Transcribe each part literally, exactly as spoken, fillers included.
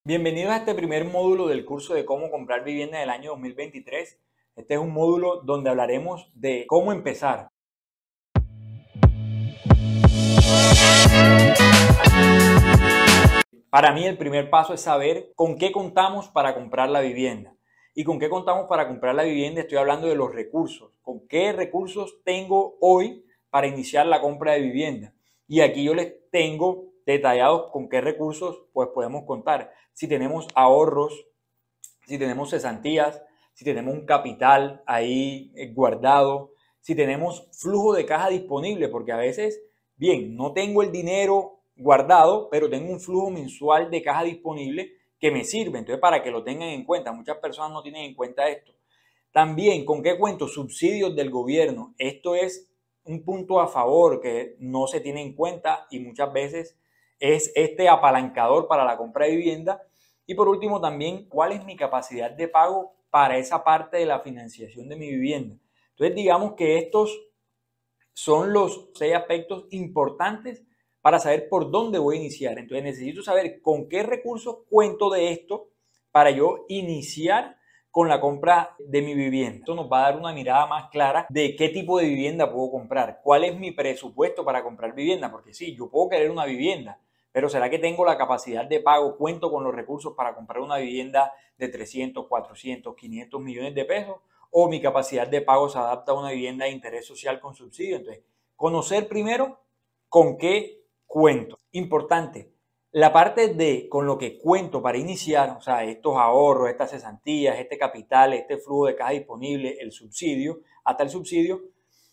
Bienvenidos a este primer módulo del curso de cómo comprar vivienda del año dos mil veintitrés. Este es un módulo donde hablaremos de cómo empezar. Para mí el primer paso es saber con qué contamos para comprar la vivienda. ¿Y con qué contamos para comprar la vivienda? Estoy hablando de los recursos. ¿Con qué recursos tengo hoy para iniciar la compra de vivienda? Y aquí yo les tengo detallados con qué recursos pues podemos contar. Si tenemos ahorros, si tenemos cesantías, si tenemos un capital ahí guardado, si tenemos flujo de caja disponible, porque a veces, bien, no tengo el dinero guardado, pero tengo un flujo mensual de caja disponible que me sirve. Entonces, para que lo tengan en cuenta, muchas personas no tienen en cuenta esto. También, ¿con qué cuento? Subsidios del gobierno. Esto es un punto a favor que no se tiene en cuenta y muchas veces es este apalancador para la compra de vivienda. Y por último también, ¿cuál es mi capacidad de pago para esa parte de la financiación de mi vivienda? Entonces, digamos que estos son los seis aspectos importantes para saber por dónde voy a iniciar. Entonces, necesito saber con qué recursos cuento de esto para yo iniciar con la compra de mi vivienda. Esto nos va a dar una mirada más clara de qué tipo de vivienda puedo comprar, cuál es mi presupuesto para comprar vivienda, porque sí, yo puedo querer una vivienda, pero ¿será que tengo la capacidad de pago? ¿Cuento con los recursos para comprar una vivienda de trescientos, cuatrocientos, quinientos millones de pesos? ¿O mi capacidad de pago se adapta a una vivienda de interés social con subsidio? Entonces, conocer primero con qué cuento. Importante, la parte de con lo que cuento para iniciar, o sea, estos ahorros, estas cesantías, este capital, este flujo de caja disponible, el subsidio, hasta el subsidio,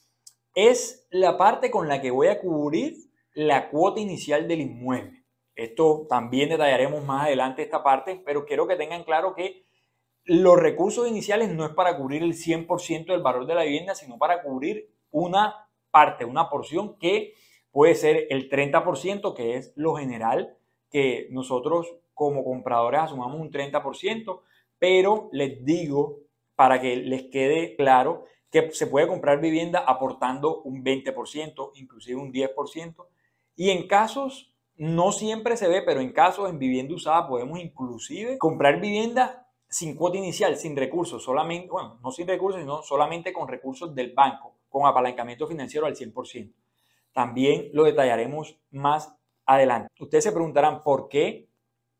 es la parte con la que voy a cubrir la cuota inicial del inmueble. Esto también detallaremos más adelante esta parte, pero quiero que tengan claro que los recursos iniciales no es para cubrir el cien por ciento del valor de la vivienda, sino para cubrir una parte, una porción que puede ser el treinta por ciento, que es lo general, que nosotros como compradores asumamos un treinta por ciento, pero les digo, para que les quede claro, que se puede comprar vivienda aportando un veinte por ciento, inclusive un diez por ciento, y en casos, no siempre se ve, pero en casos en vivienda usada podemos inclusive comprar vivienda sin cuota inicial, sin recursos, solamente, bueno, no sin recursos, sino solamente con recursos del banco, con apalancamiento financiero al cien por ciento. También lo detallaremos más adelante. Ustedes se preguntarán por qué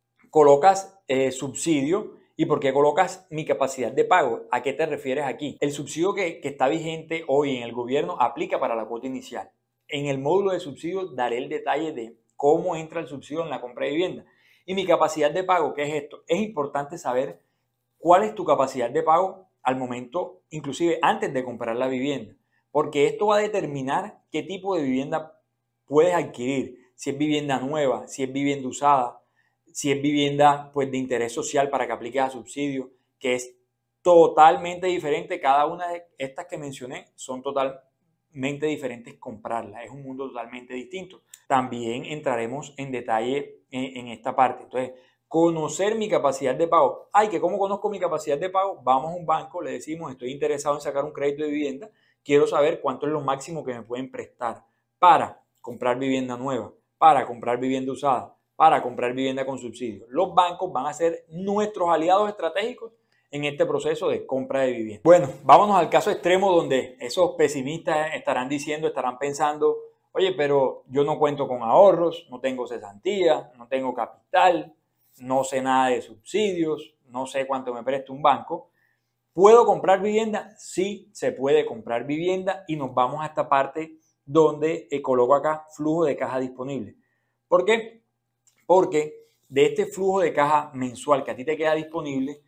colocas eh, subsidio y por qué colocas mi capacidad de pago. ¿A qué te refieres aquí? El subsidio que, que está vigente hoy en el gobierno aplica para la cuota inicial. En el módulo de subsidio daré el detalle de cómo entra el subsidio en la compra de vivienda. Y mi capacidad de pago, ¿qué es esto? Es importante saber cuál es tu capacidad de pago al momento, inclusive antes de comprar la vivienda, porque esto va a determinar qué tipo de vivienda puedes adquirir, si es vivienda nueva, si es vivienda usada, si es vivienda pues de interés social para que apliques a subsidio, que es totalmente diferente. Cada una de estas que mencioné son totalmente diferentes comprarlas, es un mundo totalmente distinto. También entraremos en detalle en, en esta parte. Entonces, conocer mi capacidad de pago. Ay, que ¿cómo conozco mi capacidad de pago? Vamos a un banco, le decimos, estoy interesado en sacar un crédito de vivienda, quiero saber cuánto es lo máximo que me pueden prestar para comprar vivienda nueva, para comprar vivienda usada, para comprar vivienda con subsidio. Los bancos van a ser nuestros aliados estratégicos en este proceso de compra de vivienda. Bueno, vámonos al caso extremo donde esos pesimistas estarán diciendo, estarán pensando, oye, pero yo no cuento con ahorros, no tengo cesantía, no tengo capital, no sé nada de subsidios, no sé cuánto me presta un banco. ¿Puedo comprar vivienda? Sí, se puede comprar vivienda y nos vamos a esta parte donde eh, coloco acá flujo de caja disponible. ¿Por qué? Porque de este flujo de caja mensual que a ti te queda disponible,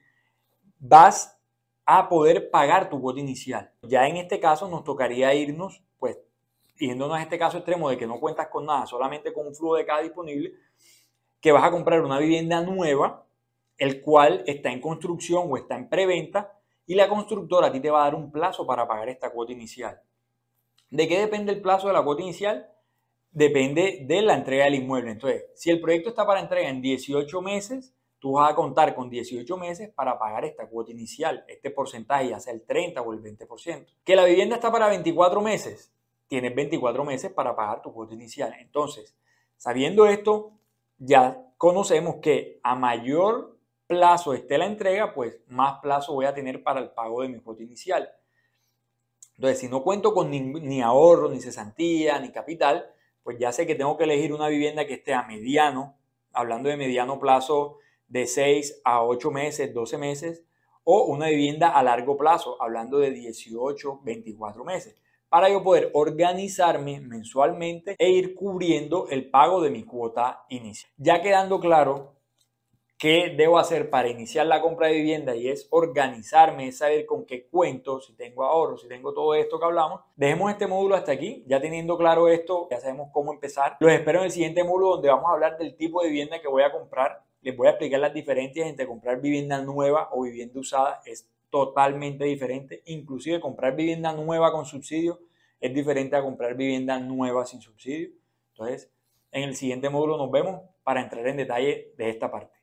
vas a poder pagar tu cuota inicial. Ya en este caso nos tocaría irnos, pues, yéndonos a este caso extremo de que no cuentas con nada, solamente con un flujo de caja disponible, que vas a comprar una vivienda nueva, el cual está en construcción o está en preventa, y la constructora a ti te va a dar un plazo para pagar esta cuota inicial. ¿De qué depende el plazo de la cuota inicial? Depende de la entrega del inmueble. Entonces, si el proyecto está para entrega en dieciocho meses, tú vas a contar con dieciocho meses para pagar esta cuota inicial, este porcentaje, ya sea el treinta o el veinte por ciento. Que la vivienda está para veinticuatro meses, tienes veinticuatro meses para pagar tu cuota inicial. Entonces, sabiendo esto, ya conocemos que a mayor plazo esté la entrega, pues más plazo voy a tener para el pago de mi cuota inicial. Entonces, si no cuento con ni, ni ahorro, ni cesantía, ni capital, pues ya sé que tengo que elegir una vivienda que esté a mediano, hablando de mediano plazo de seis a ocho meses, doce meses, o una vivienda a largo plazo, hablando de dieciocho, veinticuatro meses, para yo poder organizarme mensualmente e ir cubriendo el pago de mi cuota inicial. Ya quedando claro qué debo hacer para iniciar la compra de vivienda y es organizarme, es saber con qué cuento, si tengo ahorro, si tengo todo esto que hablamos. Dejemos este módulo hasta aquí, ya teniendo claro esto, ya sabemos cómo empezar. Los espero en el siguiente módulo donde vamos a hablar del tipo de vivienda que voy a comprar. Les voy a explicar las diferencias entre comprar vivienda nueva o vivienda usada. Es totalmente diferente. Inclusive comprar vivienda nueva con subsidio es diferente a comprar vivienda nueva sin subsidio. Entonces, en el siguiente módulo nos vemos para entrar en detalle de esta parte.